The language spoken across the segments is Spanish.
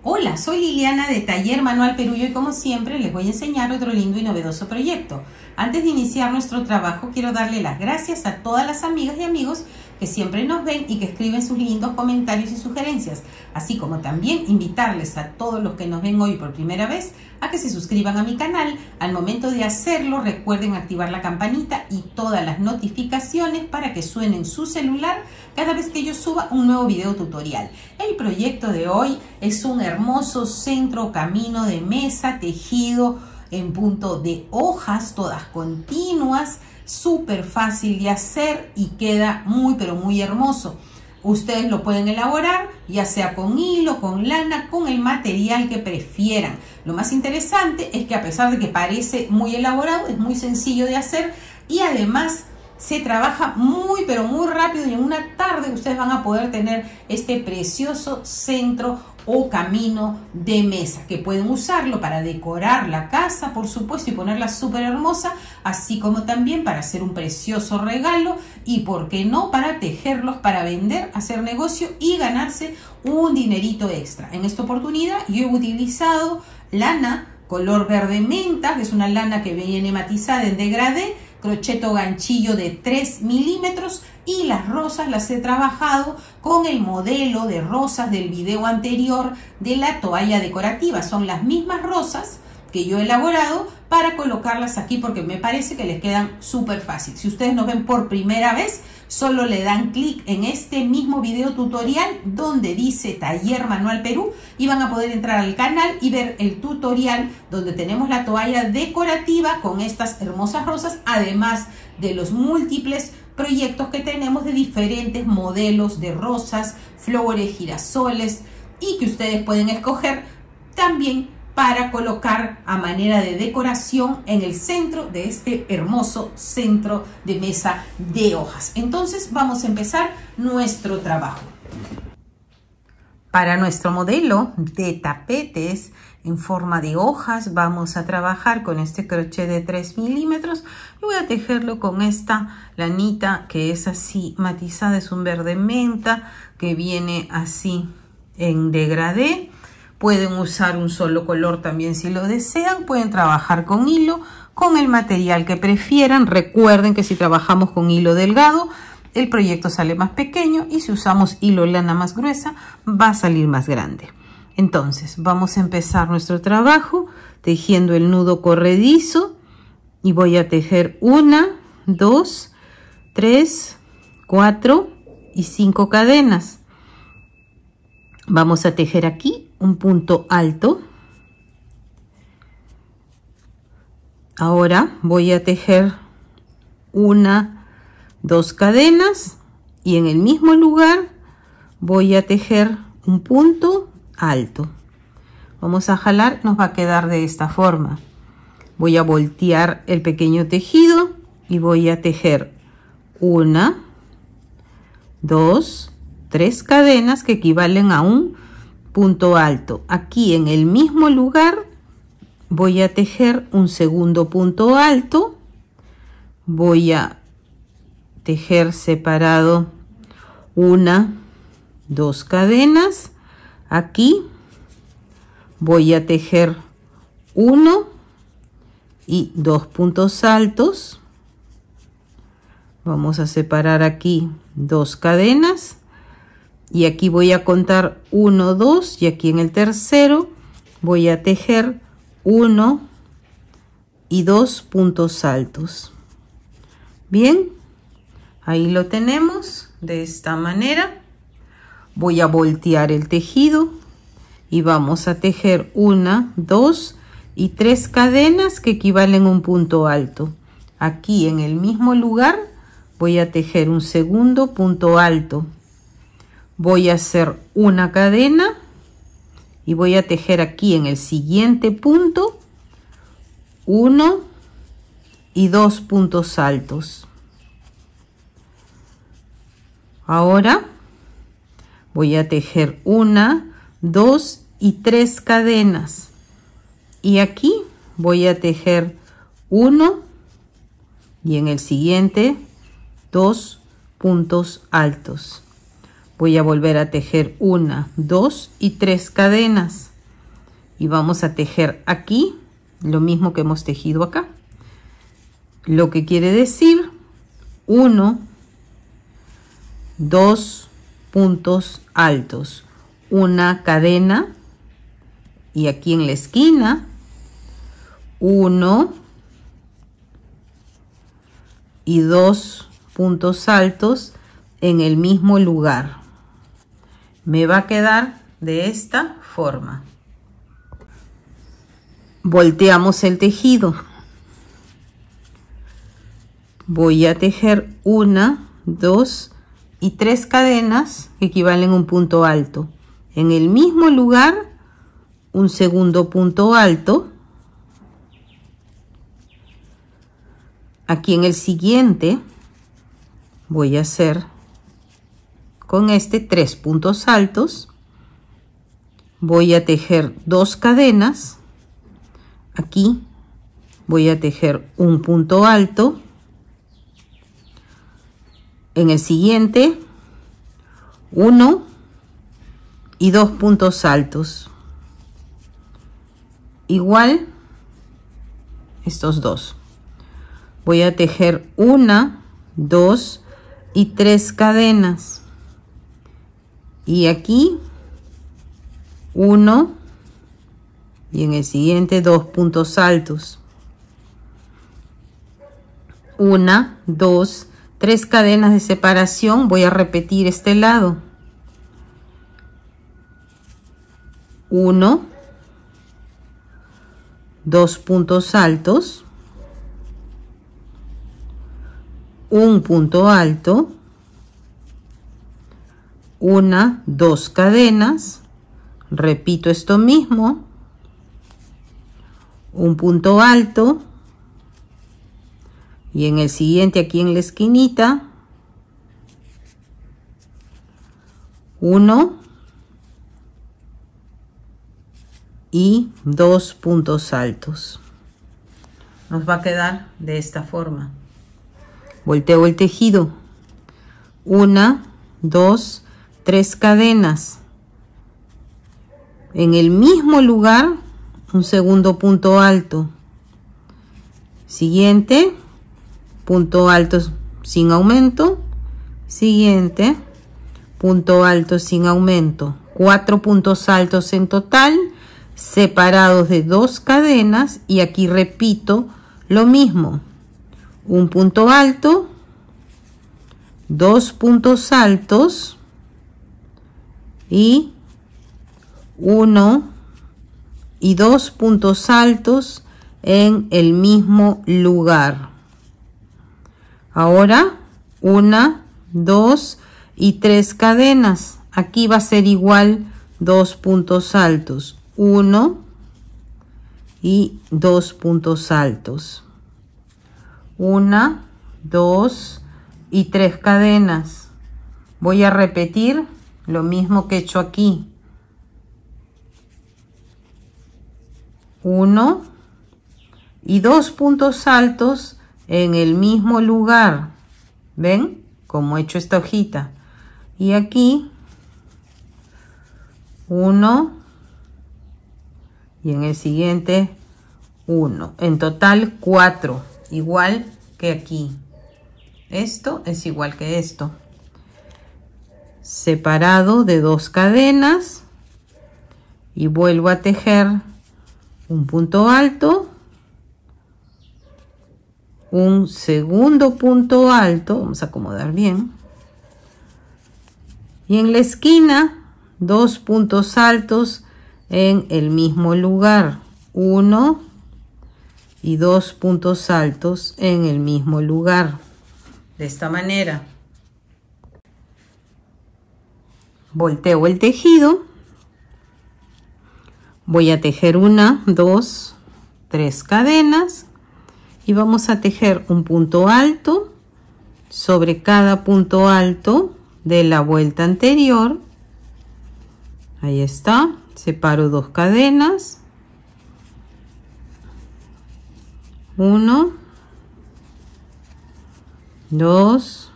Hola, soy Liliana de Taller Manual Perú y hoy, como siempre, les voy a enseñar otro lindo y novedoso proyecto. Antes de iniciar nuestro trabajo, quiero darle las gracias a todas las amigas y amigos que siempre nos ven y que escriben sus lindos comentarios y sugerencias, así como también invitarles a todos los que nos ven hoy por primera vez a que se suscriban a mi canal. Al momento de hacerlo, recuerden activar la campanita y todas las notificaciones para que suene en su celular cada vez que yo suba un nuevo video tutorial. El proyecto de hoy es un hermoso centro camino de mesa tejido en punto de hojas, todas continuas, súper fácil de hacer y queda muy pero muy hermoso. Ustedes lo pueden elaborar ya sea con hilo, con lana, con el material que prefieran. Lo más interesante es que, a pesar de que parece muy elaborado, es muy sencillo de hacer y además se trabaja muy pero muy rápido, y en una tarde ustedes van a poder tener este precioso centro o camino de mesa, que pueden usarlo para decorar la casa, por supuesto, y ponerla súper hermosa, así como también para hacer un precioso regalo y, por qué no, para tejerlos, para vender, hacer negocio y ganarse un dinerito extra. En esta oportunidad yo he utilizado lana color verde menta, que es una lana que viene matizada en degradé, crocheto ganchillo de 3 milímetros, y las rosas las he trabajado con el modelo de rosas del video anterior de la toalla decorativa. Son las mismas rosas que yo he elaborado para colocarlas aquí, porque me parece que les quedan súper fácil. Si ustedes nos ven por primera vez, solo le dan clic en este mismo video tutorial donde dice Taller Manual Perú y van a poder entrar al canal y ver el tutorial donde tenemos la toalla decorativa con estas hermosas rosas, además de los múltiples proyectos que tenemos de diferentes modelos de rosas, flores, girasoles, y que ustedes pueden escoger también para colocar a manera de decoración en el centro de este hermoso centro de mesa de hojas. Entonces vamos a empezar nuestro trabajo. Para nuestro modelo de tapetes en forma de hojas vamos a trabajar con este crochet de 3 milímetros. Y voy a tejerlo con esta lanita que es así matizada, es un verde menta que viene así en degradé. Pueden usar un solo color también si lo desean. Pueden trabajar con hilo, con el material que prefieran. Recuerden que si trabajamos con hilo delgado, el proyecto sale más pequeño, y si usamos hilo lana más gruesa, va a salir más grande. Entonces, vamos a empezar nuestro trabajo tejiendo el nudo corredizo, y voy a tejer 1, 2, 3, 4 y 5 cadenas. Vamos a tejer aquí un punto alto. Ahora voy a tejer 1, 2 cadenas, y en el mismo lugar voy a tejer un punto alto. Vamos a jalar, nos va a quedar de esta forma. Voy a voltear el pequeño tejido y voy a tejer 1, 2, 3 cadenas que equivalen a un punto alto. Aquí en el mismo lugar voy a tejer un segundo punto alto. Voy a tejer separado 1, 2 cadenas. Aquí voy a tejer 1 y 2 puntos altos. Vamos a separar aquí 2 cadenas. Y aquí voy a contar 1, 2, y aquí en el tercero voy a tejer 1 y 2 puntos altos. Bien, ahí lo tenemos de esta manera. Voy a voltear el tejido y vamos a tejer 1, 2 y 3 cadenas que equivalen a un punto alto. Aquí en el mismo lugar voy a tejer un segundo punto alto. Voy a hacer una cadena y voy a tejer aquí en el siguiente punto 1 y 2 puntos altos. Ahora voy a tejer 1, 2 y 3 cadenas, y aquí voy a tejer 1 y en el siguiente 2 puntos altos. Voy a volver a tejer 1, 2 y 3 cadenas. y vamos a tejer aquí lo mismo que hemos tejido acá, lo que quiere decir 1, 2 puntos altos, una cadena, y aquí en la esquina 1 y 2 puntos altos en el mismo lugar. Me va a quedar de esta forma. Volteamos el tejido. Voy a tejer 1, 2 y 3 cadenas que equivalen a un punto alto. En el mismo lugar, un segundo punto alto. Aquí en el siguiente voy a hacer con este 3 puntos altos. Voy a tejer 2 cadenas. Aquí voy a tejer un punto alto. En el siguiente 1 y 2 puntos altos. Igual estos dos. Voy a tejer 1, 2 y 3 cadenas. Y aquí 1 y en el siguiente 2 puntos altos. 1, 2, 3 cadenas de separación. Voy a repetir este lado. 1, 2 puntos altos, un punto alto, 1, 2 cadenas, repito esto mismo, un punto alto, y en el siguiente aquí en la esquinita 1 y 2 puntos altos. Nos va a quedar de esta forma. Volteo el tejido. 1, 2, 3 cadenas. En el mismo lugar, un segundo punto alto. Siguiente, punto alto sin aumento. Siguiente, punto alto sin aumento. 4 puntos altos en total, separados de 2 cadenas, y aquí repito lo mismo. Un punto alto, 2 puntos altos y 1 y 2 puntos altos en el mismo lugar. Ahora 1, 2 y 3 cadenas. Aquí va a ser igual 2 puntos altos, 1 y 2 puntos altos. 1, 2 y 3 cadenas. Voy a repetir lo mismo que he hecho aquí. 1 y 2 puntos altos en el mismo lugar. ¿Ven? Como he hecho esta hojita. Y aquí 1 y en el siguiente 1. En total 4, igual que aquí. Esto es igual que esto. Separado de 2 cadenas y vuelvo a tejer un punto alto, un segundo punto alto, vamos a acomodar bien, y en la esquina 2 puntos altos en el mismo lugar, 1 y 2 puntos altos en el mismo lugar, de esta manera. Volteo el tejido, voy a tejer 1, 2, 3 cadenas y vamos a tejer un punto alto sobre cada punto alto de la vuelta anterior. Ahí está, separo 2 cadenas, 1, 2,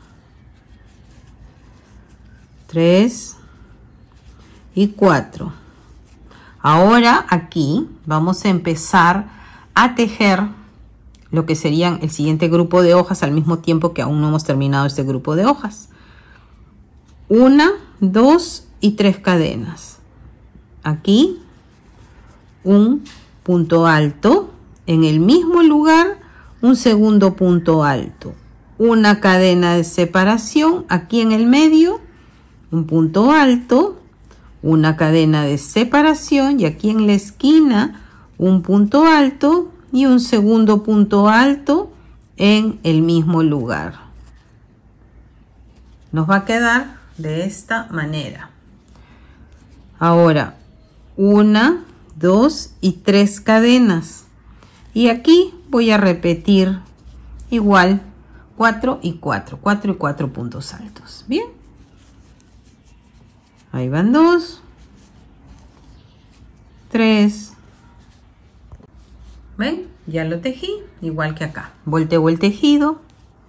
3 y 4. Ahora aquí vamos a empezar a tejer lo que serían el siguiente grupo de hojas al mismo tiempo que aún no hemos terminado este grupo de hojas. 1, 2 y 3 cadenas. Aquí un punto alto, en el mismo lugar un segundo punto alto, una cadena de separación aquí en el medio, un punto alto, una cadena de separación y aquí en la esquina un punto alto y un segundo punto alto en el mismo lugar. Nos va a quedar de esta manera. Ahora 1, 2 y 3 cadenas y aquí voy a repetir igual 4 y 4 puntos altos. Bien, ahí van 2, 3. ¿Ven? Ya lo tejí, igual que acá. Volteo el tejido.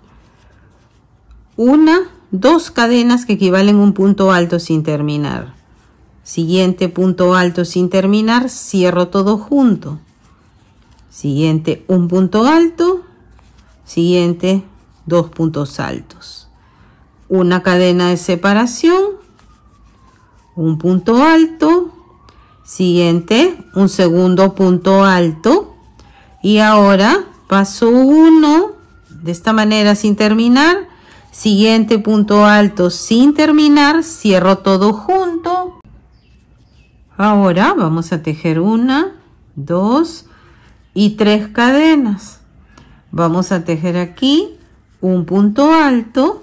1, 2 cadenas que equivalen a un punto alto sin terminar. Siguiente punto alto sin terminar, cierro todo junto. Siguiente, un punto alto. Siguiente, 2 puntos altos. Una cadena de separación. Un punto alto. Siguiente, un segundo punto alto. Y ahora paso 1 de esta manera sin terminar, siguiente punto alto sin terminar, cierro todo junto. Ahora vamos a tejer 1, 2 y 3 cadenas. Vamos a tejer aquí un punto alto,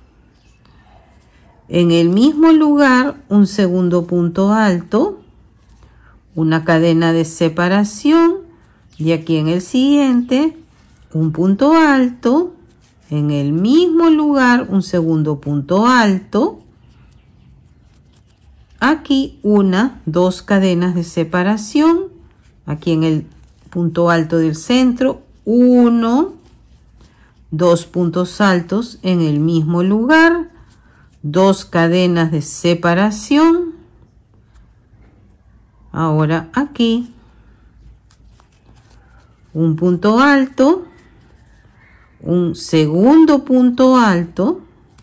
en el mismo lugar un segundo punto alto, una cadena de separación. Y aquí en el siguiente, un punto alto, en el mismo lugar, un segundo punto alto. Aquí 1, 2 cadenas de separación. Aquí en el punto alto del centro, 1, 2 puntos altos en el mismo lugar, 2 cadenas de separación. Ahora aquí un punto alto, un segundo punto alto,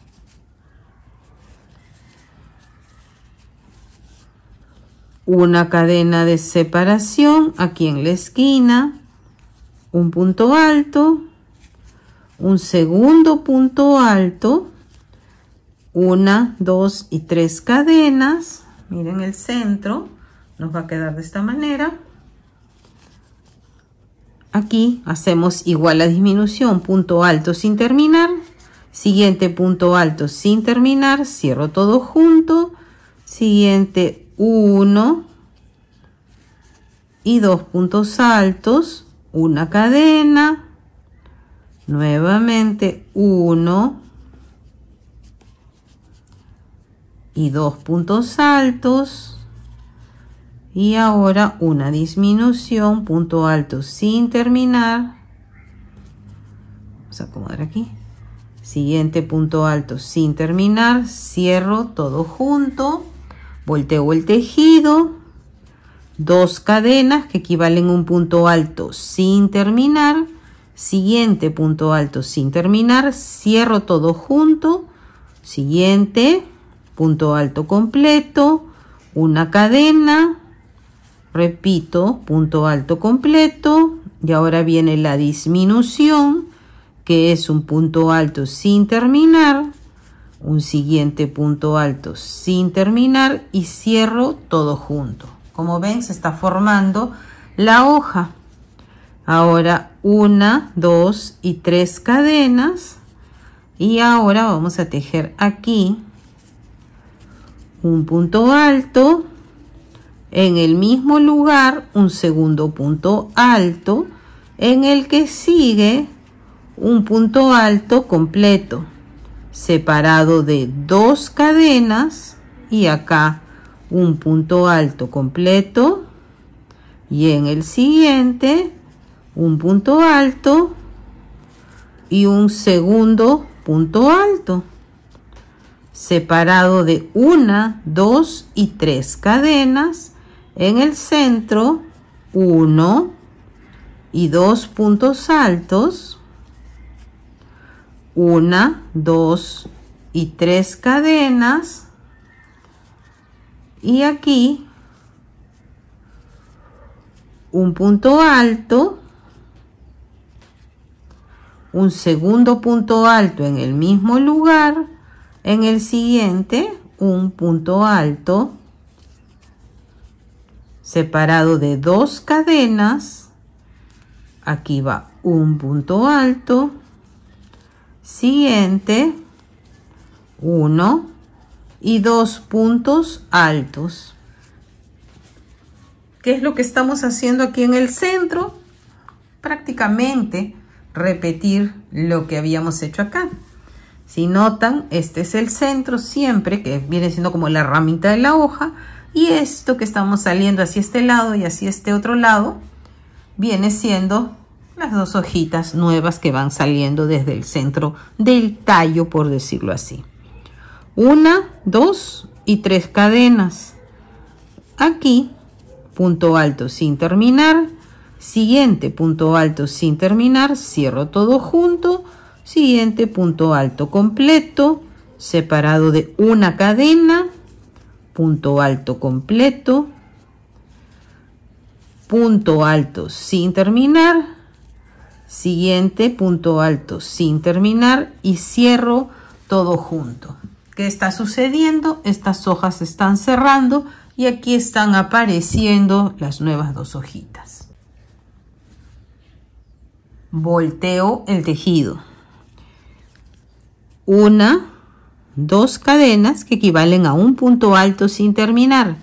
una cadena de separación aquí en la esquina, un punto alto, un segundo punto alto, 1, 2 y 3 cadenas. Miren el centro, nos va a quedar de esta manera. Aquí hacemos igual la disminución, punto alto sin terminar, siguiente punto alto sin terminar, cierro todo junto, siguiente 1 y 2 puntos altos, una cadena, nuevamente 1 y 2 puntos altos. Y ahora una disminución, punto alto sin terminar. Vamos a acomodar aquí. Siguiente punto alto sin terminar. Cierro todo junto. Volteo el tejido. 2 cadenas que equivalen a un punto alto sin terminar. Siguiente punto alto sin terminar. Cierro todo junto. Siguiente punto alto completo. Una cadena. Repito, punto alto completo y ahora viene la disminución, que es un punto alto sin terminar, un siguiente punto alto sin terminar y cierro todo junto. Como ven, se está formando la hoja. Ahora 1, 2 y 3 cadenas y ahora vamos a tejer aquí un punto alto. En el mismo lugar, un segundo punto alto, en el que sigue un punto alto completo, separado de 2 cadenas, y acá un punto alto completo, y en el siguiente, un punto alto y un segundo punto alto, separado de 1, 2 y 3 cadenas. En el centro, 1 y 2 puntos altos, 1, 2 y 3 cadenas, y aquí un punto alto, un segundo punto alto en el mismo lugar, en el siguiente un punto alto separado de 2 cadenas, aquí va un punto alto, siguiente 1 y 2 puntos altos. ¿Qué es lo que estamos haciendo aquí en el centro? Prácticamente repetir lo que habíamos hecho acá. Si notan, este es el centro siempre, que viene siendo como la ramita de la hoja, y esto que estamos saliendo hacia este lado y hacia este otro lado viene siendo las 2 hojitas nuevas que van saliendo desde el centro del tallo, por decirlo así. 1, 2 y 3 cadenas. Aquí punto alto sin terminar, siguiente punto alto sin terminar, cierro todo junto, siguiente punto alto completo, separado de una cadena, punto alto completo, punto alto sin terminar, siguiente punto alto sin terminar y cierro todo junto. ¿Qué está sucediendo? Estas hojas se están cerrando y aquí están apareciendo las nuevas 2 hojitas. Volteo el tejido. 1, 2 cadenas que equivalen a un punto alto sin terminar.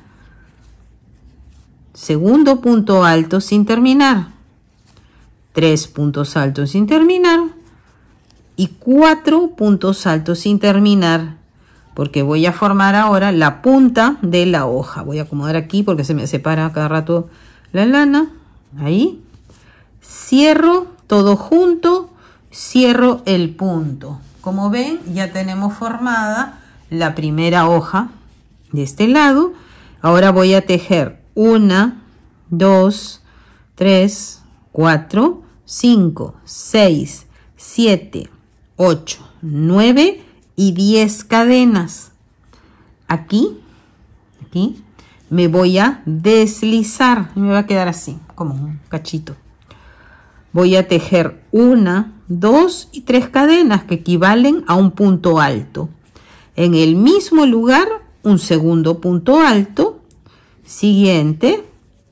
Segundo punto alto sin terminar. 3 puntos altos sin terminar. Y 4 puntos altos sin terminar. Porque voy a formar ahora la punta de la hoja. Voy a acomodar aquí porque se me separa cada rato la lana. Ahí. Cierro todo junto. Cierro el punto. Como ven, ya tenemos formada la primera hoja de este lado. Ahora voy a tejer 1, 2, 3, 4, 5, 6, 7, 8, 9 y 10 cadenas. Aquí me voy a deslizar y me va a quedar así, como un cachito. Voy a tejer 1, 2 y 3 cadenas que equivalen a un punto alto. En el mismo lugar, un segundo punto alto. Siguiente,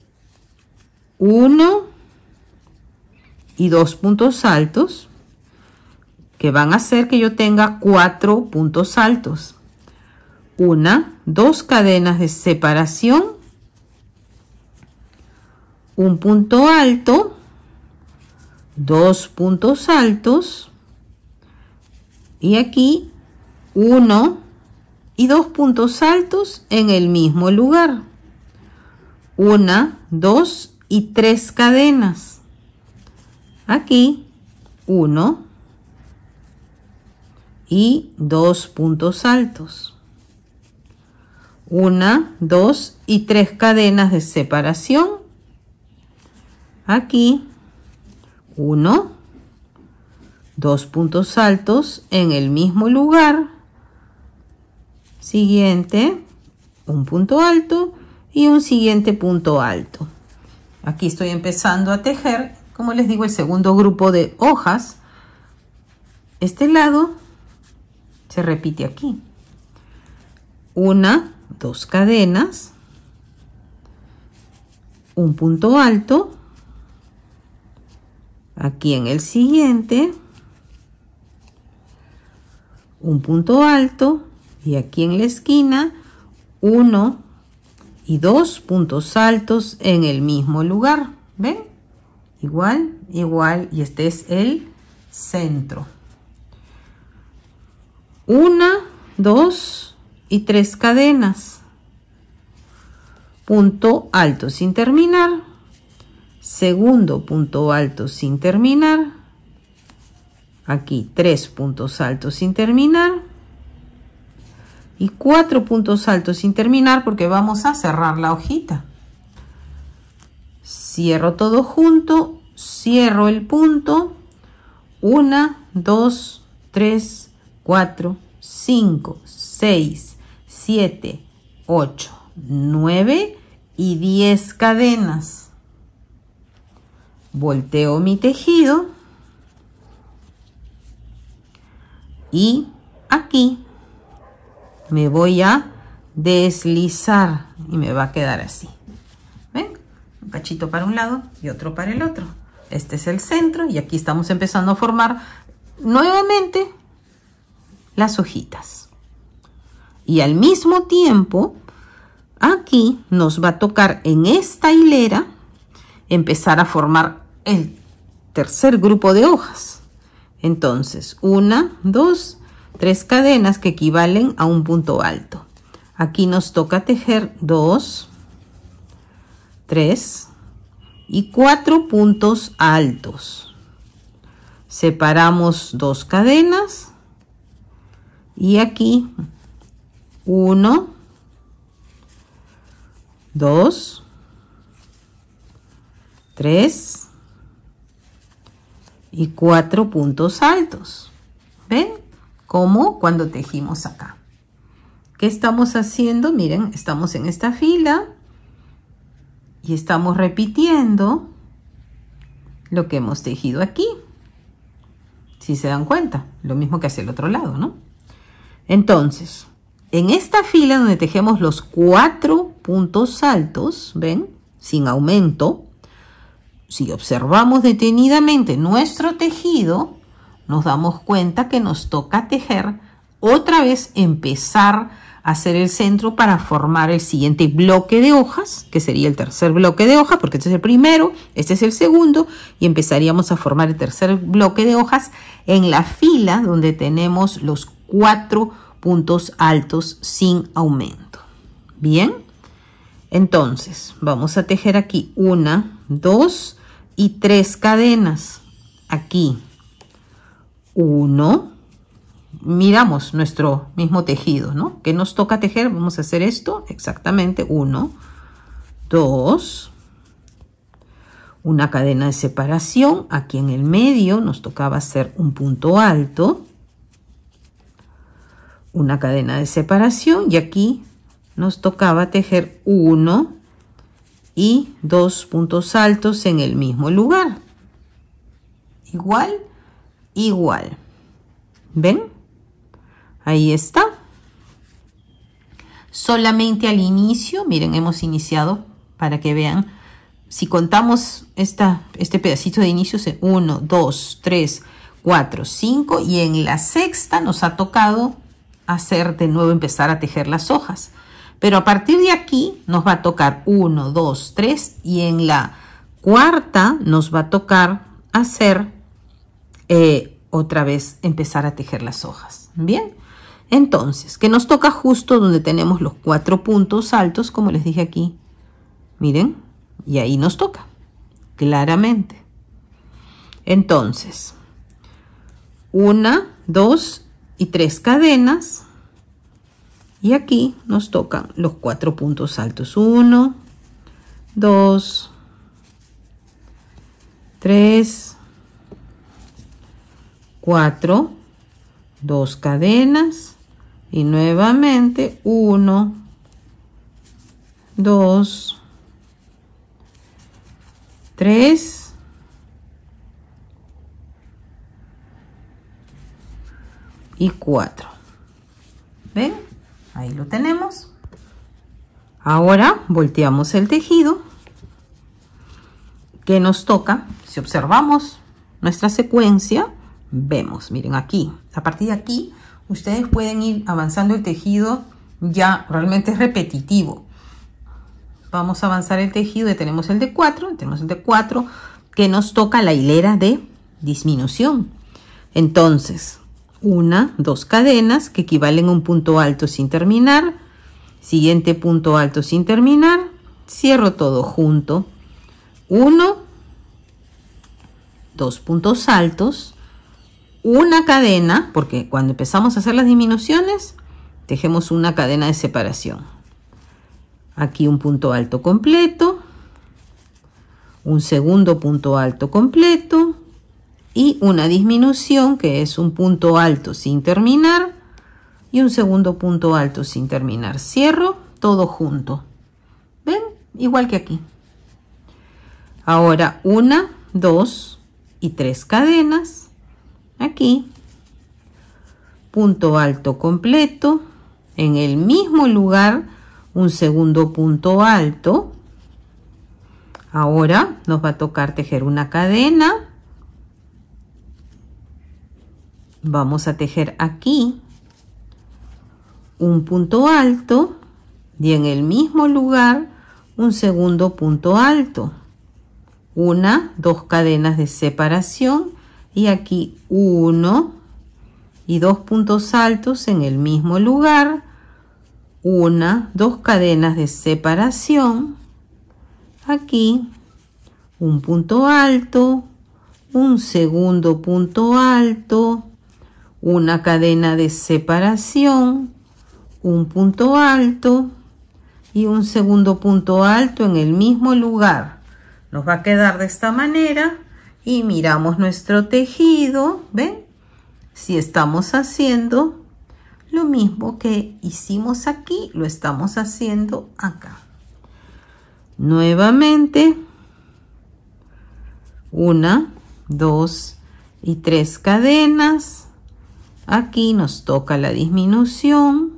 1 y 2 puntos altos que van a hacer que yo tenga 4 puntos altos. 1, 2 cadenas de separación, un punto alto, 2 puntos altos y aquí 1 y 2 puntos altos en el mismo lugar. 1, 2 y 3 cadenas. Aquí 1 y 2 puntos altos. 1, 2 y 3 cadenas de separación. Aquí 1, 2 puntos altos en el mismo lugar. Siguiente, un punto alto y un siguiente punto alto. Aquí estoy empezando a tejer, como les digo, el segundo grupo de hojas. Este lado se repite aquí. 1, 2 cadenas, un punto alto. Aquí en el siguiente, un punto alto y aquí en la esquina 1 y 2 puntos altos en el mismo lugar. ¿Ven? Igual, igual, y este es el centro. 1, 2 y 3 cadenas. Punto alto sin terminar. Segundo punto alto sin terminar. Aquí 3 puntos altos sin terminar. Y 4 puntos altos sin terminar porque vamos a cerrar la hojita. cierro todo junto, cierro el punto, 1, 2, 3, 4, 5, 6, 7, 8, 9 y 10 cadenas. Volteo mi tejido y aquí me voy a deslizar y me va a quedar así. ¿Ven? Un cachito para un lado y otro para el otro. Este es el centro y aquí estamos empezando a formar nuevamente las hojitas. Y al mismo tiempo, aquí nos va a tocar en esta hilera empezar a formar el tercer grupo de hojas. Entonces, 1, 2, 3 cadenas que equivalen a un punto alto. Aquí nos toca tejer 2, 3 y 4 puntos altos. Separamos 2 cadenas y aquí 1, 2, 3 y 4 puntos altos. ¿Ven? Como cuando tejimos acá. ¿Qué estamos haciendo? Miren, estamos en esta fila y estamos repitiendo lo que hemos tejido aquí. Si se dan cuenta, lo mismo que hacia el otro lado, ¿no? Entonces, en esta fila donde tejemos los 4 puntos altos, ¿ven? Sin aumento, si observamos detenidamente nuestro tejido, nos damos cuenta que nos toca tejer otra vez, empezar a hacer el centro para formar el siguiente bloque de hojas, que sería el tercer bloque de hojas, porque este es el primero, este es el segundo, y empezaríamos a formar el tercer bloque de hojas en la fila donde tenemos los 4 puntos altos sin aumento. Bien, entonces vamos a tejer aquí 1, 2 y 3 cadenas. Aquí 1, miramos nuestro mismo tejido, ¿no? ¿Qué nos toca tejer? Vamos a hacer esto exactamente. 1, 2, una cadena de separación. Aquí en el medio nos tocaba hacer un punto alto, una cadena de separación, y aquí nos tocaba tejer 1 y 2 puntos altos en el mismo lugar. Igual, igual. ¿Ven? Ahí está. Solamente al inicio, miren, hemos iniciado para que vean. Si contamos este pedacito de inicio, 1, 2, 3, 4, 5, y en la sexta nos ha tocado hacer de nuevo, empezar a tejer las hojas. Pero a partir de aquí nos va a tocar 1, 2, 3, y en la cuarta nos va a tocar hacer otra vez empezar a tejer las hojas. Bien, entonces, que nos toca justo donde tenemos los 4 puntos altos, como les dije aquí. Miren, y ahí nos toca, claramente. Entonces, 1, 2 y 3 cadenas. Y aquí nos tocan los 4 puntos altos. 1, 2, 3, 4, 2 cadenas y nuevamente 1, 2, 3 y 4. ¿Ven? Ahí lo tenemos. Ahora volteamos el tejido. ¿Qué nos toca? Si observamos nuestra secuencia, vemos, miren aquí, a partir de aquí ustedes pueden ir avanzando el tejido, ya realmente es repetitivo. Vamos a avanzar el tejido, tenemos el de 4, que nos toca la hilera de disminución. Entonces, 1, 2 cadenas que equivalen a un punto alto sin terminar, siguiente punto alto sin terminar, cierro todo junto, 1, 2 puntos altos, una cadena, porque cuando empezamos a hacer las disminuciones, tejemos una cadena de separación. Aquí un punto alto completo, un segundo punto alto completo y una disminución que es un punto alto sin terminar y un segundo punto alto sin terminar. Cierro todo junto. ¿Ven? Igual que aquí. Ahora 1, 2 y 3 cadenas. Aquí. Punto alto completo. En el mismo lugar un segundo punto alto. Ahora nos va a tocar tejer una cadena. Vamos a tejer aquí un punto alto y en el mismo lugar un segundo punto alto. 1, 2 cadenas de separación y aquí 1 y 2 puntos altos en el mismo lugar. 1, 2 cadenas de separación. Aquí un punto alto, un segundo punto alto, una cadena de separación, un punto alto y un segundo punto alto en el mismo lugar. Nos va a quedar de esta manera y miramos nuestro tejido. ¿Ven? Si estamos haciendo lo mismo que hicimos aquí, lo estamos haciendo acá. Nuevamente 1, 2 y 3 cadenas. Aquí nos toca la disminución.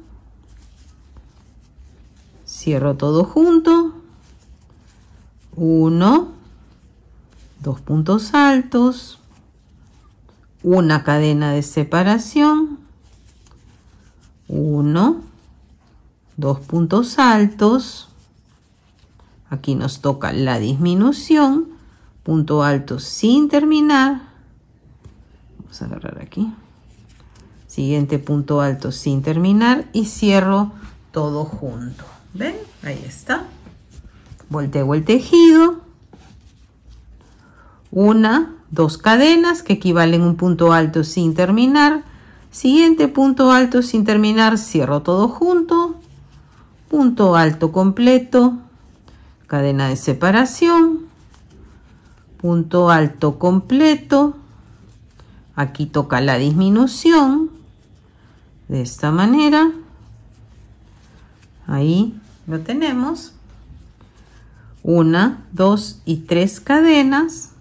Cierro todo junto. 1, 2 puntos altos, una cadena de separación, 1, 2 puntos altos. Aquí nos toca la disminución, punto alto sin terminar. Vamos a agarrar aquí. Siguiente punto alto sin terminar y cierro todo junto. ¿Ven? Ahí está. Volteo el tejido. 1, 2 cadenas que equivalen a un punto alto sin terminar. Siguiente punto alto sin terminar, cierro todo junto. Punto alto completo. Cadena de separación, punto alto completo. Aquí toca la disminución de esta manera. Ahí lo tenemos. 1, 2 y 3 cadenas.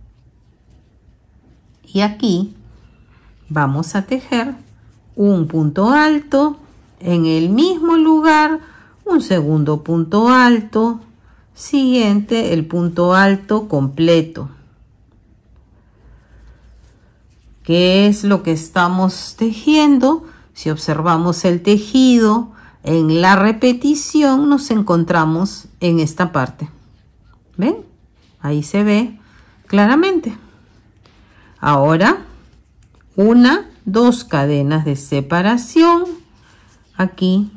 Y aquí vamos a tejer un punto alto en el mismo lugar, un segundo punto alto. Siguiente, el punto alto completo. ¿Qué es lo que estamos tejiendo? Si observamos el tejido en la repetición, nos encontramos en esta parte. ¿Ven? Ahí se ve claramente. Ahora, 1, 2 cadenas de separación. Aquí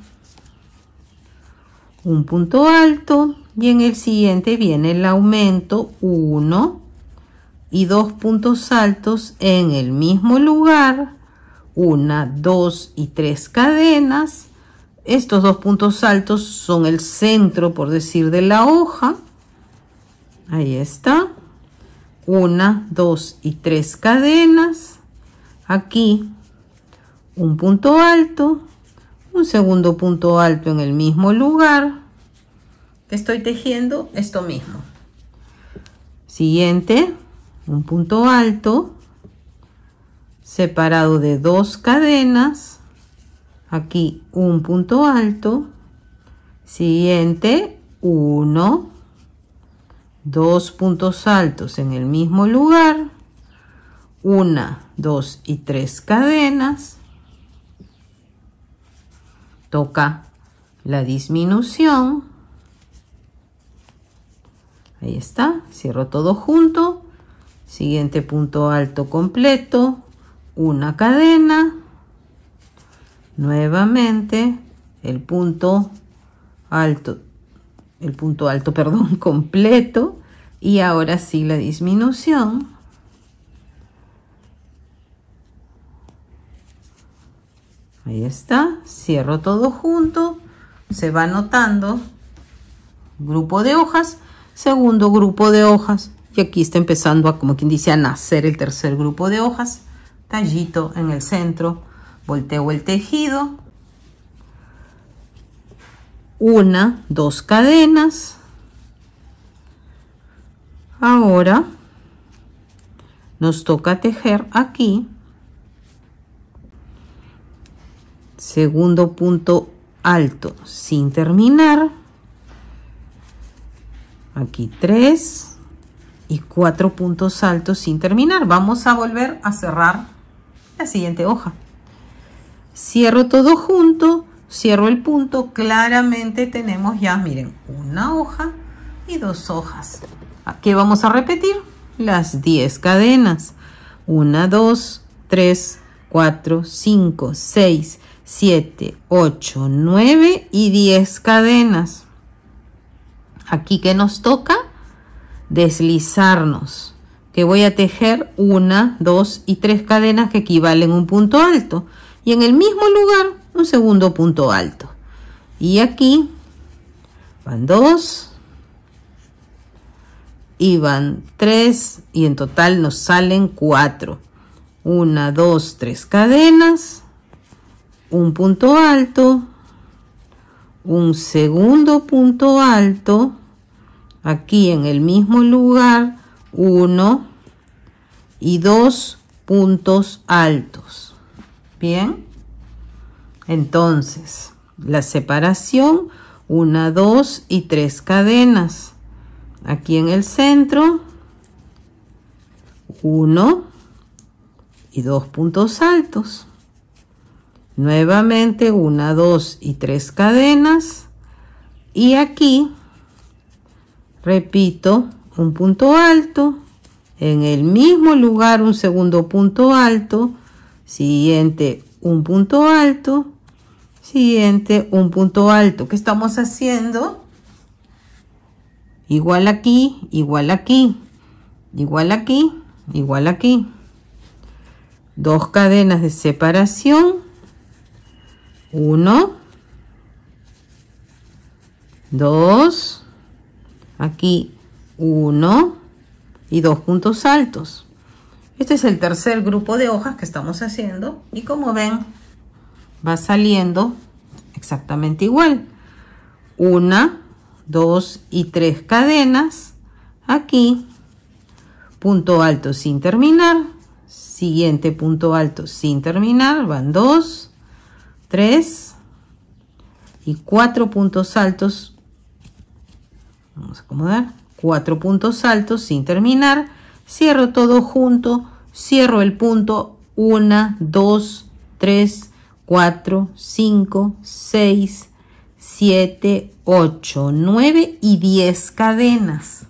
un punto alto. Y en el siguiente viene el aumento 1 y 2 puntos altos en el mismo lugar. 1, 2 y 3 cadenas. Estos 2 puntos altos son el centro, por decir, de la hoja. Ahí está. 1, 2 y 3 cadenas. Aquí un punto alto, un segundo punto alto en el mismo lugar. Estoy tejiendo esto mismo. Siguiente, un punto alto separado de 2 cadenas. Aquí un punto alto. Siguiente, 1, 2 puntos altos en el mismo lugar. 1, 2 y 3 cadenas. Toca la disminución. Ahí está, cierro todo junto. Siguiente punto alto completo, una cadena. Nuevamente el punto alto, perdón, completo. Y ahora sí la disminución. Ahí está, cierro todo junto. Se va anotando grupo de hojas. segundo grupo de hojas. Y aquí está empezando a, como quien dice, a nacer el tercer grupo de hojas. Tallito en el centro, volteo el tejido. 1, 2 cadenas. Ahora nos toca tejer aquí. Segundo punto alto sin terminar. Aquí 3 y 4 puntos altos sin terminar. Vamos a volver a cerrar la siguiente hoja. Cierro todo junto, cierro el punto. Claramente tenemos ya, miren, una hoja y 2 hojas. Aquí vamos a repetir las 10 cadenas. 1, 2, 3, 4, 5, 6, 7, 8, 9 y 10 cadenas. Aquí que nos toca deslizarnos, que voy a tejer 1, 2 y 3 cadenas que equivalen a un punto alto, y en el mismo lugar un segundo punto alto. Y aquí van 2 y van 3 y en total nos salen 4. 1, 2, 3 cadenas, un punto alto, un segundo punto alto, aquí en el mismo lugar 1 y 2 puntos altos. Bien, entonces la separación, 1, 2 y 3 cadenas. Aquí en el centro 1 y 2 puntos altos. Nuevamente 1, 2 y 3 cadenas. Y aquí repito un punto alto. En el mismo lugar un segundo punto alto. Siguiente un punto alto. Siguiente un punto alto. ¿Qué estamos haciendo? Igual aquí, igual aquí, igual aquí, igual aquí. 2 cadenas de separación. 1, 2, aquí 1 y 2 puntos altos. Este es el tercer grupo de hojas que estamos haciendo y como ven va saliendo exactamente igual. 1, 2 y 3 cadenas. Aquí punto alto sin terminar, siguiente punto alto sin terminar, van 2, 3 y 4 puntos altos. Vamos a acomodar 4 puntos altos sin terminar. Cierro todo junto, cierro el punto. 1, 2, 3, 4, 5, 6, 7, 8, 9 y 10 cadenas.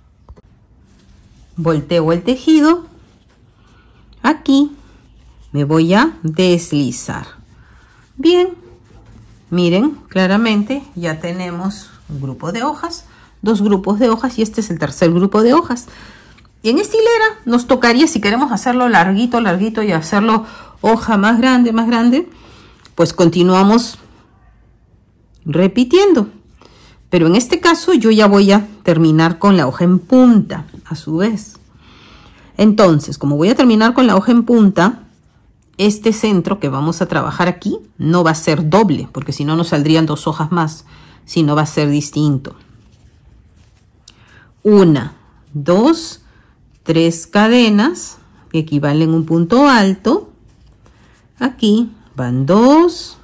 Volteo el tejido. Aquí me voy a deslizar. Bien, miren, claramente ya tenemos un grupo de hojas, 2 grupos de hojas y este es el tercer grupo de hojas. Y en esta hilera nos tocaría, si queremos hacerlo larguito, larguito y hacerlo hoja más grande, pues continuamos repitiendo. Pero en este caso yo ya voy a terminar con la hoja en punta, a su vez. Entonces, como voy a terminar con la hoja en punta, este centro que vamos a trabajar aquí no va a ser doble, porque si no nos saldrían 2 hojas más, sino va a ser distinto. 1, 2, 3 cadenas que equivalen a un punto alto. Aquí van 2,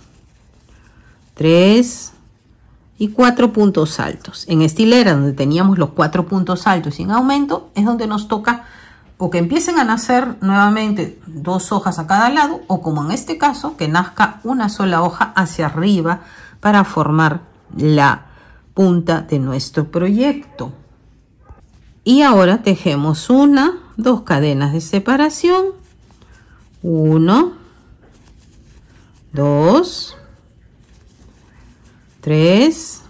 3 y 4 puntos altos. En esta hilera donde teníamos los 4 puntos altos sin aumento es donde nos toca o que empiecen a nacer nuevamente 2 hojas a cada lado, o como en este caso, que nazca una sola hoja hacia arriba para formar la punta de nuestro proyecto. Y ahora tejemos 1, 2 cadenas de separación. 1, 2, 3,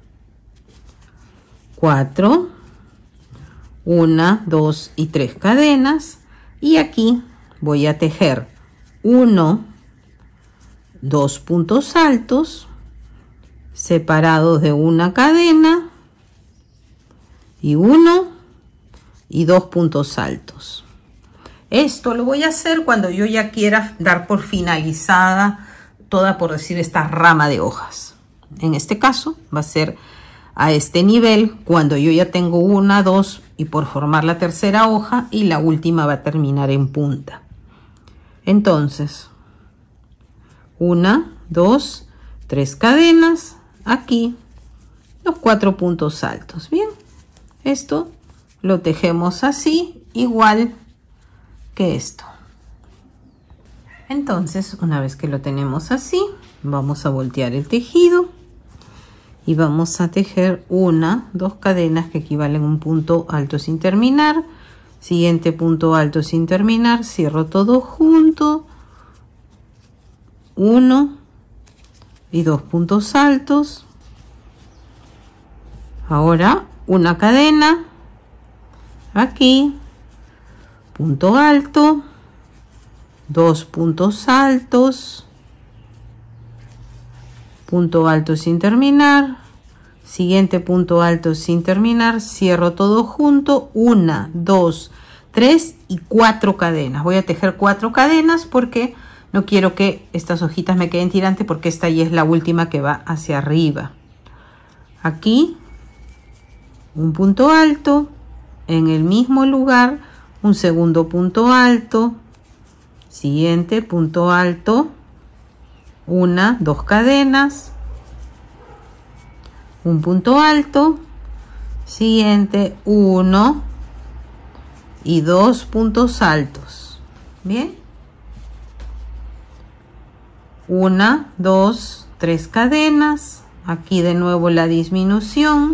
4, 1, 2 y 3 cadenas. Y aquí voy a tejer 1, 2 puntos altos separados de una cadena y 1 y 2 puntos altos. Esto lo voy a hacer cuando yo ya quiera dar por finalizada toda, por decir, esta rama de hojas. En este caso va a ser a este nivel cuando yo ya tengo 1, 2 y por formar la tercera hoja, y la última va a terminar en punta. Entonces 1, 2, 3 cadenas aquí, los 4 puntos altos. Bien, esto lo tejemos así, igual que esto. Entonces, una vez que lo tenemos así, vamos a voltear el tejido y vamos a tejer 1, 2 cadenas que equivalen a un punto alto sin terminar. Siguiente punto alto sin terminar, cierro todo junto, 1 y 2 puntos altos. Ahora una cadena aquí, punto alto, 2 puntos altos, punto alto sin terminar, siguiente punto alto sin terminar, cierro todo junto, 1, 2, 3 y 4 cadenas. Voy a tejer 4 cadenas porque no quiero que estas hojitas me queden tirantes, porque esta ya es la última que va hacia arriba. Aquí un punto alto, en el mismo lugar un segundo punto alto, siguiente punto alto, 1, 2 cadenas, un punto alto, siguiente 1 y 2 puntos altos. Bien, 1, 2, 3 cadenas, aquí de nuevo la disminución,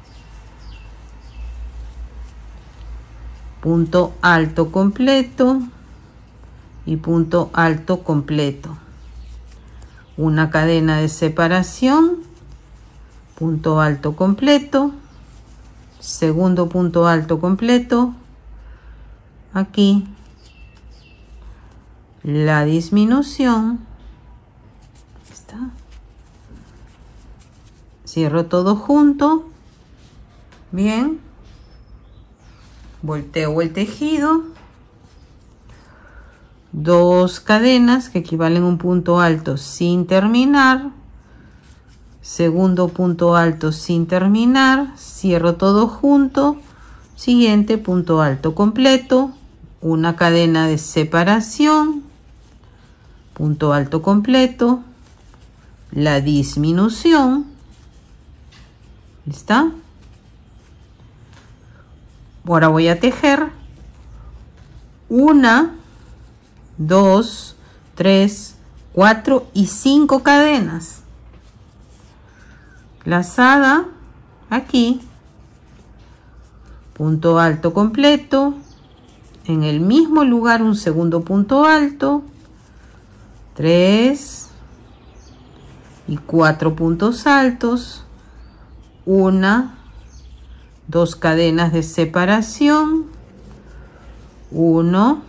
punto alto completo y punto alto completo, una cadena de separación, punto alto completo, segundo punto alto completo, aquí la disminución, está, cierro todo junto, bien, volteo el tejido, 2 cadenas que equivalen a un punto alto sin terminar, segundo punto alto sin terminar, cierro todo junto, siguiente punto alto completo, una cadena de separación, punto alto completo, la disminución, ¿está? Ahora voy a tejer 1, 2, 3, 4 y 5 cadenas, lazada aquí, punto alto completo, en el mismo lugar un segundo punto alto, 3 y 4 puntos altos, 1, 2 cadenas de separación, 1,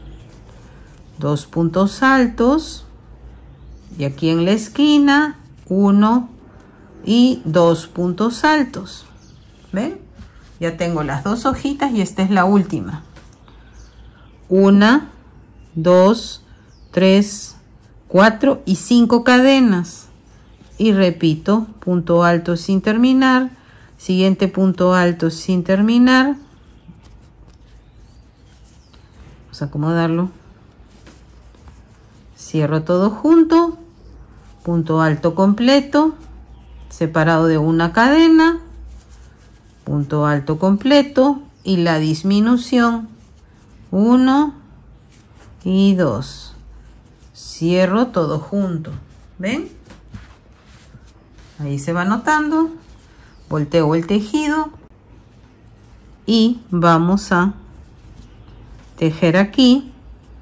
2 puntos altos, y aquí en la esquina 1 y 2 puntos altos. ¿Ven? Ya tengo las 2 hojitas y esta es la última. 1, 2, 3, 4 y 5 cadenas, y repito, punto alto sin terminar, siguiente punto alto sin terminar, vamos a acomodarlo, cierro todo junto, punto alto completo, separado de una cadena, punto alto completo y la disminución, 1 y 2, cierro todo junto. ¿Ven? Ahí se va notando, volteo el tejido y vamos a tejer aquí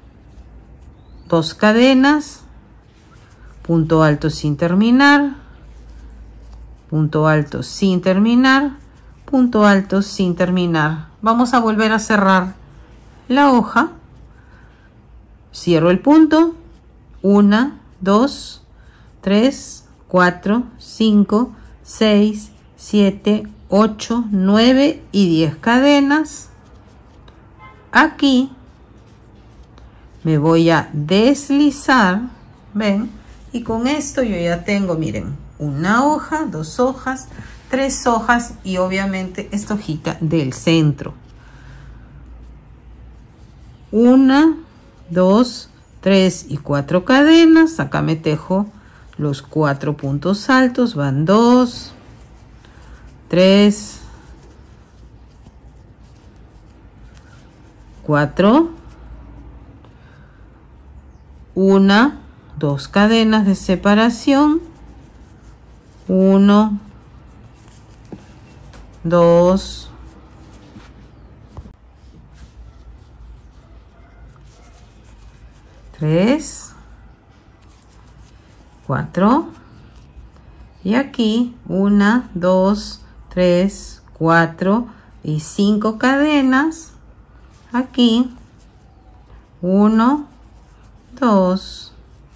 2 cadenas, punto alto sin terminar, punto alto sin terminar, punto alto sin terminar. Vamos a volver a cerrar la hoja, cierro el punto, 1, 2, 3, 4, 5, 6, 7, 8, 9 y 10 cadenas. Aquí me voy a deslizar, ¿ven? Y con esto yo ya tengo, miren, una hoja, 2 hojas, 3 hojas y obviamente esta hojita del centro. 1, 2, 3 y 4 cadenas. Acá me tejo los 4 puntos altos, van 2, 3, 4, 1, 2 cadenas de separación, 1, 2, 3, 4 y aquí 1, 2, 3, 4 y 5 cadenas. Aquí 1, 2,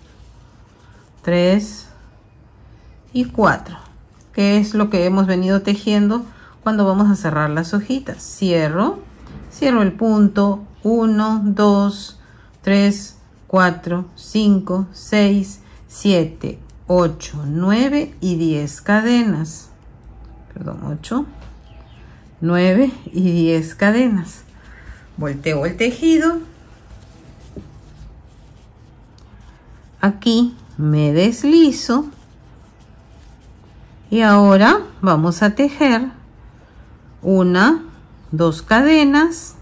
3 y 4, que es lo que hemos venido tejiendo cuando vamos a cerrar las hojitas. Cierro el punto, 1, 2, 3, 4, 5, 6, 7, 8, 9 y 10 cadenas. Perdón, 8, 9 y 10 cadenas. Volteo el tejido. Aquí me deslizo. Y ahora vamos a tejer 1, 2 cadenas.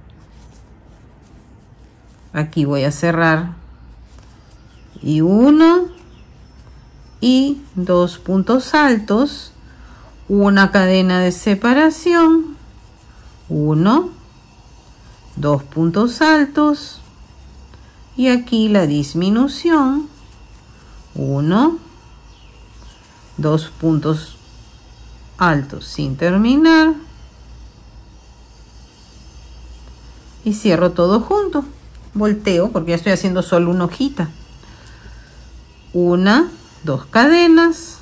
Aquí voy a cerrar y 1 y 2 puntos altos, una cadena de separación, 1, 2 puntos altos y aquí la disminución, 1, 2 puntos altos sin terminar y cierro todo junto. Volteo porque ya estoy haciendo solo una hojita. 1, 2 cadenas,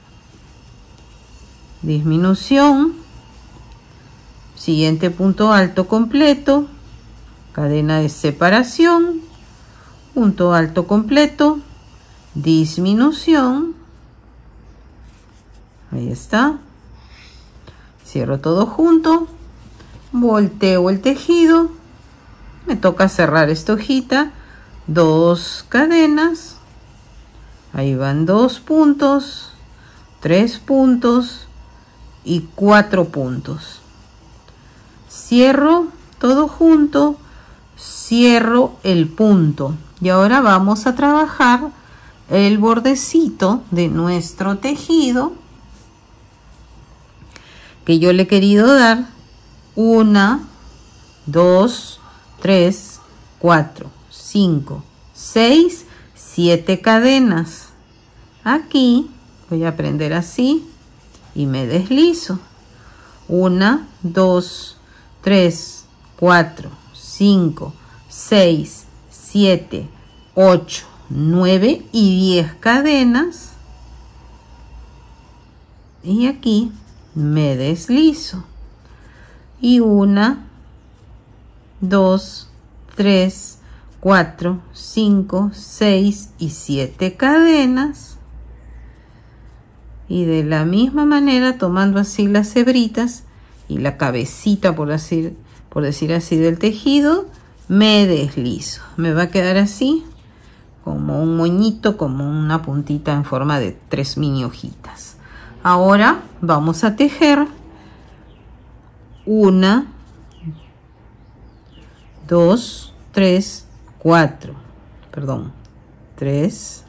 disminución, siguiente punto alto completo, cadena de separación, punto alto completo, disminución, ahí está, cierro todo junto, volteo el tejido. Me toca cerrar esta hojita, 2 cadenas, ahí van 2 puntos, 3 puntos y 4 puntos. Cierro todo junto, cierro el punto y ahora vamos a trabajar el bordecito de nuestro tejido que yo le he querido dar 1, 2, 3, 4, 5, 6, 7 cadenas. Aquí voy a prender así y me deslizo. 1, 2, 3, 4, 5, 6, 7, 8, 9 y 10 cadenas. Y aquí me deslizo. Y 1, 2, 3, 4, 5, 6 y 7 cadenas. Y de la misma manera, tomando así las hebritas y la cabecita, por decir así, del tejido, me deslizo. Me va a quedar así, como un moñito, como una puntita en forma de 3 mini hojitas. Ahora vamos a tejer 1, 2, 3, 4, perdón, 3,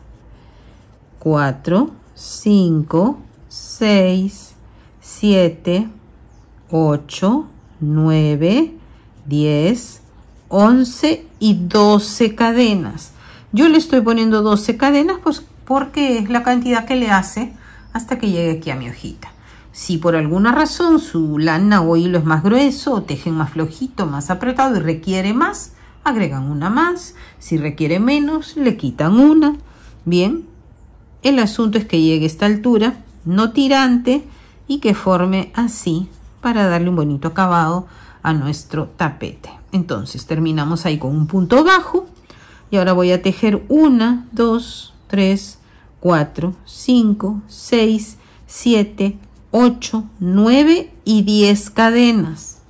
4, 5, 6, 7, 8, 9, 10, 11 y 12 cadenas. Yo le estoy poniendo 12 cadenas pues porque es la cantidad que le hace hasta que llegue aquí a mi hojita. Si por alguna razón su lana o hilo es más grueso o tejen más flojito, más apretado y requiere más, agregan una más. Si requiere menos, le quitan una. Bien, el asunto es que llegue a esta altura, no tirante, y que forme así para darle un bonito acabado a nuestro tapete. Entonces terminamos ahí con un punto bajo y ahora voy a tejer 1, 2, 3, 4, 5, 6, 7, 8, 9 y 10 cadenas.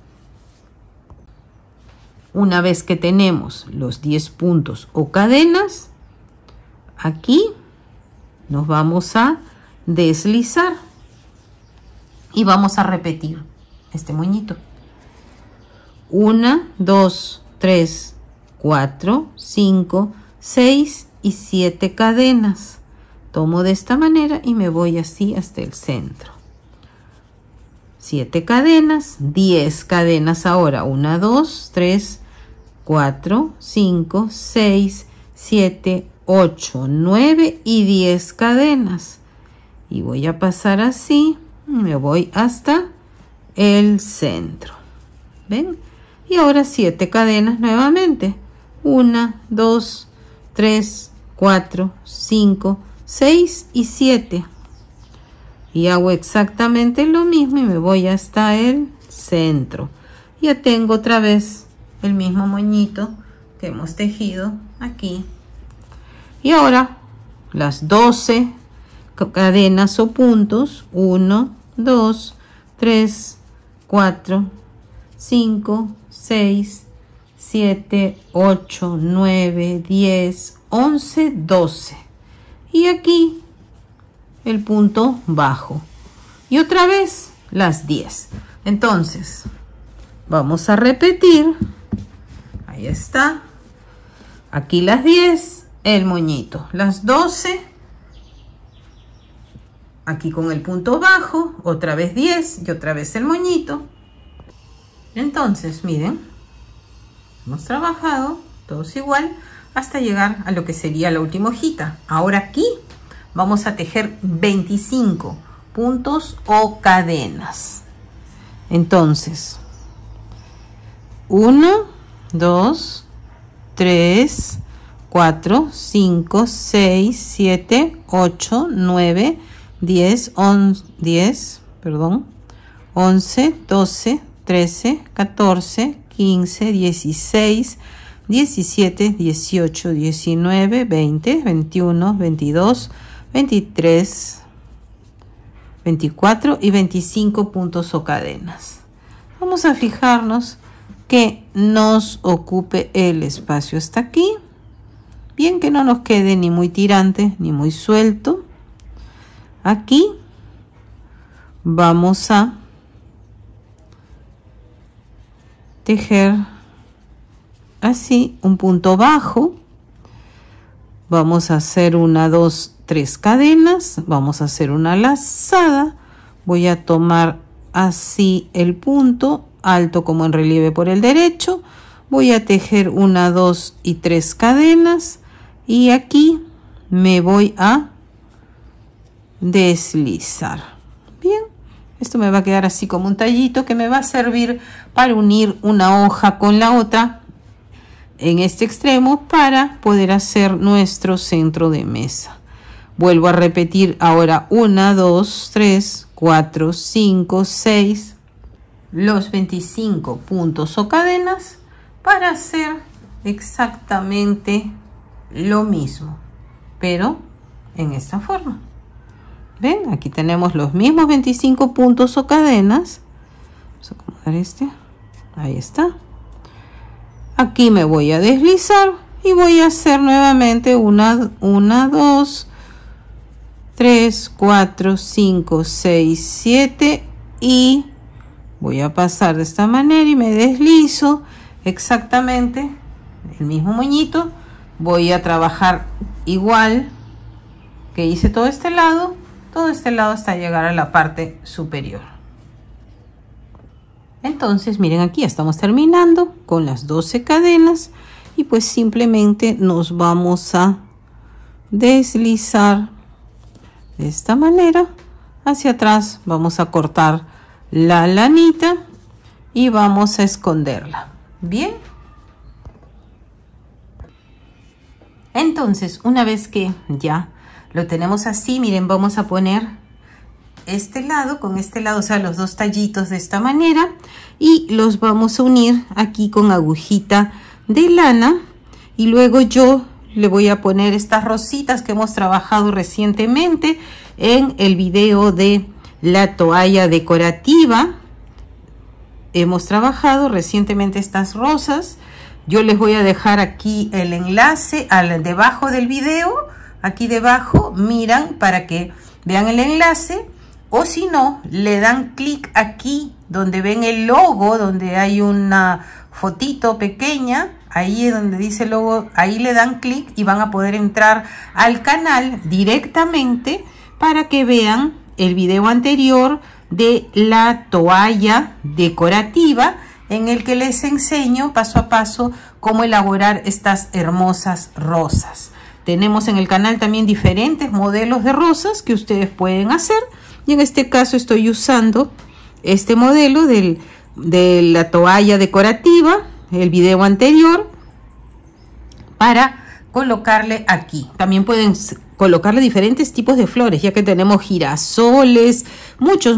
Una vez que tenemos los 10 puntos o cadenas, aquí nos vamos a deslizar y vamos a repetir este moñito. 1, 2, 3, 4, 5, 6 y 7 cadenas. Tomo de esta manera y me voy así hasta el centro. 7 cadenas, 10 cadenas ahora. 1, 2, 3, 4, 5, 6, 7, 8, 9 y 10 cadenas. Y voy a pasar así, me voy hasta el centro. ¿Ven? Y ahora 7 cadenas nuevamente. 1, 2, 3, 4, 5, 6 y 7. Y hago exactamente lo mismo y me voy hasta el centro. Ya tengo otra vez el mismo moñito que hemos tejido aquí. Y ahora las 12 cadenas o puntos. 1, 2, 3, 4, 5, 6, 7, 8, 9, 10, 11, 12. Y aquí el punto bajo. Y otra vez las 10. Entonces, vamos a repetir. Ahí está. Aquí las 10, el moñito. Las 12. Aquí con el punto bajo, otra vez 10 y otra vez el moñito. Entonces, miren, hemos trabajado todos igual hasta llegar a lo que sería la última hojita. Ahora aquí vamos a tejer 25 puntos o cadenas. Entonces, 1, 2, 3, 4, 5, 6, 7, 8, 9, 10, 11, 12, 13, 14, 15, 16, 17, 18, 19, 20, 21, 22, 23, 24 y 25 puntos o cadenas. Vamos a fijarnos que nos ocupe el espacio hasta aquí. Bien, que no nos quede ni muy tirante ni muy suelto. Aquí vamos a tejer así un punto bajo. Vamos a hacer 1, 2, 3 cadenas. Vamos a hacer una lazada. Voy a tomar así el punto alto como en relieve por el derecho. Voy a tejer 1, 2 y 3 cadenas. Y aquí me voy a deslizar. Bien, esto me va a quedar así como un tallito que me va a servir para unir una hoja con la otra en este extremo para poder hacer nuestro centro de mesa. Vuelvo a repetir ahora 1, 2, 3, 4, 5, 6 los 25 puntos o cadenas para hacer exactamente lo mismo, pero en esta forma. ¿Ven? Aquí tenemos los mismos 25 puntos o cadenas. Vamos a acomodar este. Ahí está. Aquí me voy a deslizar y voy a hacer nuevamente 1, 2, 3, 4, 5, 6, 7 y voy a pasar de esta manera y me deslizo exactamente el mismo moñito. Voy a trabajar igual que hice todo este lado hasta llegar a la parte superior. Entonces miren, aquí estamos terminando con las 12 cadenas y pues simplemente nos vamos a deslizar de esta manera hacia atrás. Vamos a cortar la lanita y vamos a esconderla. Bien, entonces una vez que ya lo tenemos así, miren, vamos a poner este lado con este lado, o sea, los dos tallitos de esta manera, y los vamos a unir aquí con agujita de lana. Y luego yo le voy a poner estas rositas que hemos trabajado recientemente en el video de la toalla decorativa. Hemos trabajado recientemente estas rosas. Yo les voy a dejar aquí el enlace debajo del video, aquí debajo, miran, para que vean el enlace. O si no, le dan clic aquí donde ven el logo, donde hay una fotito pequeña, ahí donde dice logo, ahí le dan clic y van a poder entrar al canal directamente para que vean el video anterior de la toalla decorativa, en el que les enseño paso a paso cómo elaborar estas hermosas rosas. Tenemos en el canal también diferentes modelos de rosas que ustedes pueden hacer. Y en este caso estoy usando este modelo de la toalla decorativa, el video anterior, para colocarle aquí. También pueden colocarle diferentes tipos de flores, ya que tenemos girasoles, muchos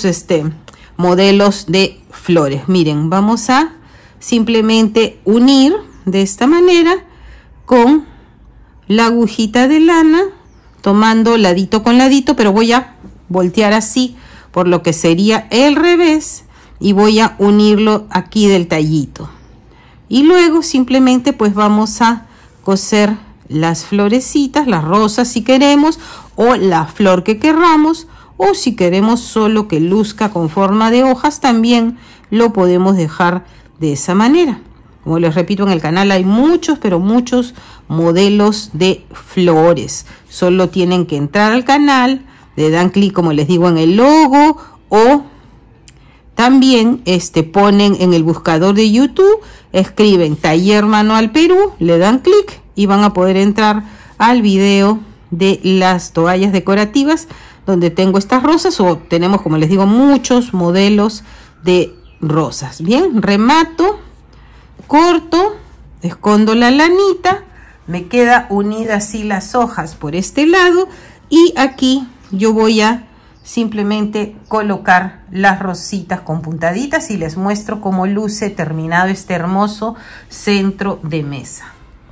modelos de flores. Miren, vamos a simplemente unir de esta manera con la agujita de lana, tomando ladito con ladito, pero voy a voltear así, por lo que sería el revés, y voy a unirlo aquí del tallito. Y luego simplemente pues vamos a coser las florecitas, las rosas si queremos, o la flor que querramos, o si queremos solo que luzca con forma de hojas, también lo podemos dejar de esa manera. Como les repito, en el canal hay muchos, pero muchos modelos de flores. Solo tienen que entrar al canal, le dan clic, como les digo, en el logo, o también ponen en el buscador de YouTube, escriben Taller Manual Perú, le dan clic y van a poder entrar al video de las toallas decorativas, donde tengo estas rosas, o tenemos, como les digo, muchos modelos de rosas. Bien, remato, corto, escondo la lanita, me queda unida así las hojas por este lado, y aquí yo voy a simplemente colocar las rositas con puntaditas y les muestro cómo luce terminado este hermoso centro de mesa.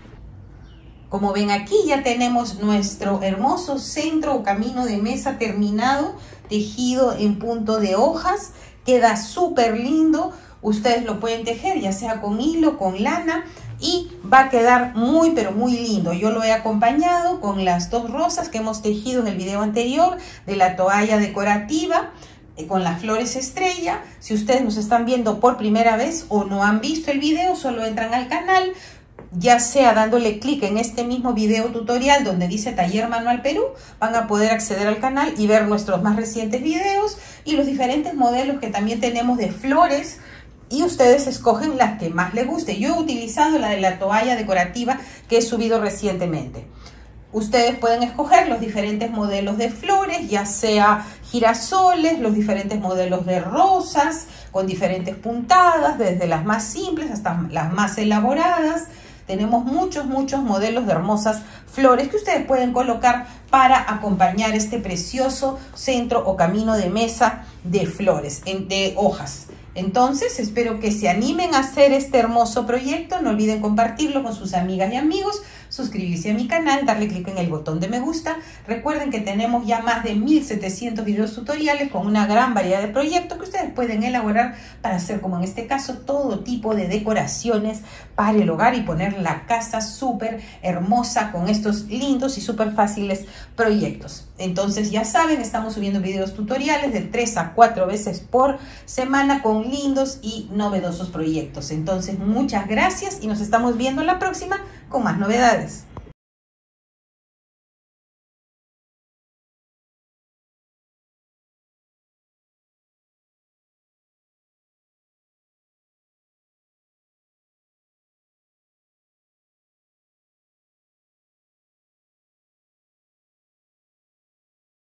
Como ven, aquí ya tenemos nuestro hermoso centro o camino de mesa terminado, tejido en punto de hojas. Queda súper lindo. Ustedes lo pueden tejer ya sea con hilo, con lana, y va a quedar muy pero muy lindo. Yo lo he acompañado con las dos rosas que hemos tejido en el video anterior de la toalla decorativa, con las flores estrella. Si ustedes nos están viendo por primera vez o no han visto el video, solo entran al canal, ya sea dándole clic en este mismo video tutorial donde dice Taller Manual Perú, van a poder acceder al canal y ver nuestros más recientes videos y los diferentes modelos que también tenemos de flores, y ustedes escogen las que más les guste. Yo he utilizado la de la toalla decorativa que he subido recientemente. Ustedes pueden escoger los diferentes modelos de flores, ya sea girasoles, los diferentes modelos de rosas con diferentes puntadas, desde las más simples hasta las más elaboradas. Tenemos muchos modelos de hermosas flores que ustedes pueden colocar para acompañar este precioso centro o camino de mesa de flores, de hojas. Entonces, espero que se animen a hacer este hermoso proyecto. No olviden compartirlo con sus amigas y amigos, suscribirse a mi canal, darle clic en el botón de me gusta. Recuerden que tenemos ya más de 1700 videos tutoriales con una gran variedad de proyectos que ustedes pueden elaborar para hacer, como en este caso, todo tipo de decoraciones para el hogar y poner la casa súper hermosa con estos lindos y súper fáciles proyectos. Entonces, ya saben, estamos subiendo videos tutoriales de 3 a 4 veces por semana con lindos y novedosos proyectos. Entonces, muchas gracias y nos estamos viendo en la próxima con más novedades.